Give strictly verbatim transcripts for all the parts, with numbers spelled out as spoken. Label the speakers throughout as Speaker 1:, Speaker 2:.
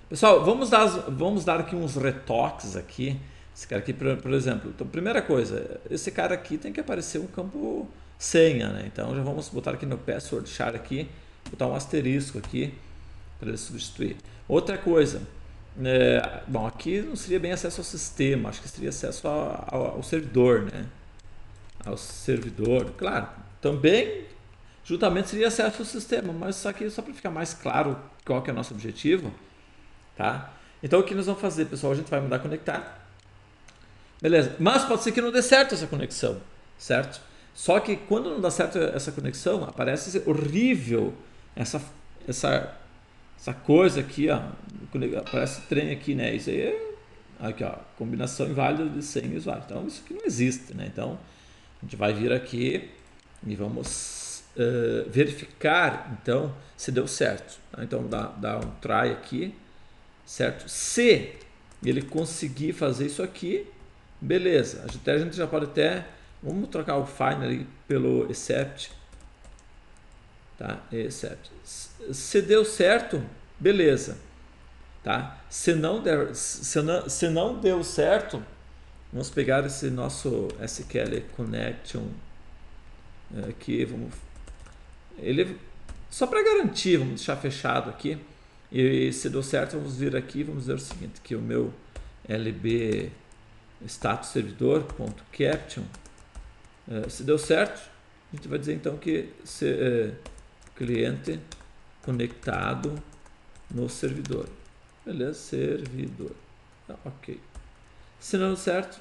Speaker 1: Pessoal, vamos dar, vamos dar aqui uns retoques aqui. Esse cara aqui, por, por exemplo. Então, primeira coisa, esse cara aqui tem que aparecer um campo senha, né? Então já vamos botar aqui no password char aqui, botar um asterisco aqui para ele substituir. Outra coisa, é, bom, aqui não seria bem acesso ao sistema, acho que seria acesso ao, ao, ao servidor, né? Ao servidor, claro. Também, juntamente seria acesso ao sistema, mas só que só para ficar mais claro qual que é o nosso objetivo, tá? Então o que nós vamos fazer, pessoal? A gente vai mandar conectar. Beleza, mas pode ser que não dê certo essa conexão, certo? Só que quando não dá certo essa conexão, aparece horrível essa, essa, essa coisa aqui, ó. Aparece trem aqui, né? Isso aí é aqui, ó, combinação inválida de senha e usuário. Então isso aqui não existe, né? Então a gente vai vir aqui e vamos uh, verificar então se deu certo. Tá? Então dá, dá um try aqui, certo? Se ele conseguir fazer isso aqui, beleza. Até a gente já pode até, vamos trocar o finally pelo except, tá? Except. Se deu certo, beleza, tá? Se não der, se não, se não deu certo, vamos pegar esse nosso S Q L connection aqui, vamos, ele só para garantir, vamos deixar fechado aqui. E se deu certo, vamos vir aqui, vamos dizer o seguinte, que o meu lb status servidor.caption, uh, se deu certo, a gente vai dizer então que se, uh, cliente conectado no servidor. Beleza, servidor. Ah, ok. Se não deu certo,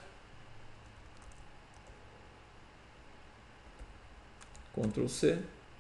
Speaker 1: control C,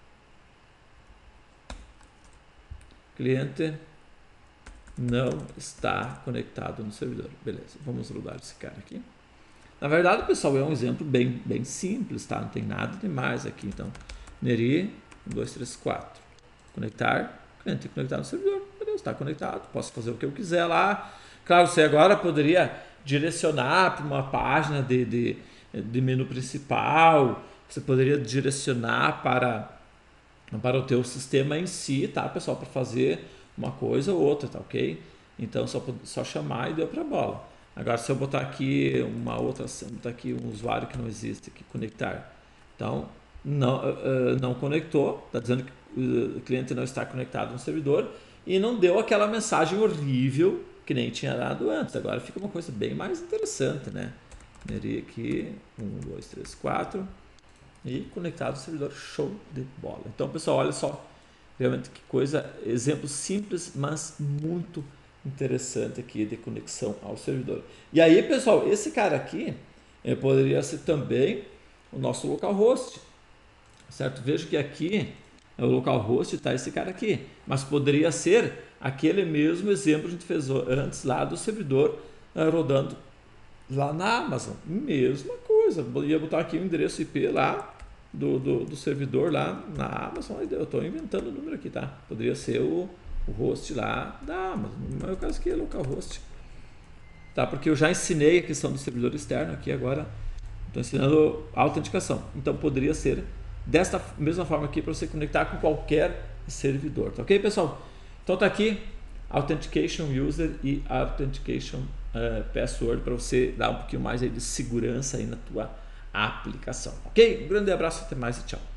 Speaker 1: cliente não está conectado no servidor. Beleza, vamos rodar esse cara aqui. Na verdade, pessoal, é um exemplo bem, bem simples, tá? Não tem nada demais aqui. Então, Neri, um, dois, três, quatro. Conectar, cliente conectar no servidor. Beleza, está conectado. Posso fazer o que eu quiser lá. Claro, você agora poderia direcionar para uma página de, de, de menu principal. Você poderia direcionar para, para o teu sistema em si, tá, pessoal? Para fazer uma coisa ou outra, tá ok? Então só, só chamar e deu para a bola. Agora se eu botar aqui uma outra, botar aqui um usuário que não existe, aqui, conectar. Então não, uh, não conectou, está dizendo que o cliente não está conectado no servidor e não deu aquela mensagem horrível que nem tinha dado antes. Agora fica uma coisa bem mais interessante, né? Neri aqui, um, dois, três, quatro e conectado ao servidor, show de bola. Então pessoal, olha só. Realmente que coisa, exemplo simples, mas muito interessante aqui de conexão ao servidor. E aí, pessoal, esse cara aqui eh, poderia ser também o nosso localhost, certo? Veja que aqui é o localhost, está esse cara aqui, mas poderia ser aquele mesmo exemplo que a gente fez antes lá do servidor uh, rodando lá na Amazon. Mesma coisa, ia botar aqui o endereço I P lá Do, do, do servidor lá na Amazon. Eu estou inventando o número aqui, tá? Poderia ser o, o host lá da Amazon. No meu caso aqui é localhost, tá? Porque eu já ensinei a questão do servidor externo aqui, agora estou ensinando a autenticação. Então poderia ser desta mesma forma aqui para você conectar com qualquer servidor, tá ok, pessoal? Então tá aqui Authentication User e Authentication uh, Password para você dar um pouquinho mais aí de segurança aí na tua aplicação, ok? Um grande abraço, até mais e tchau.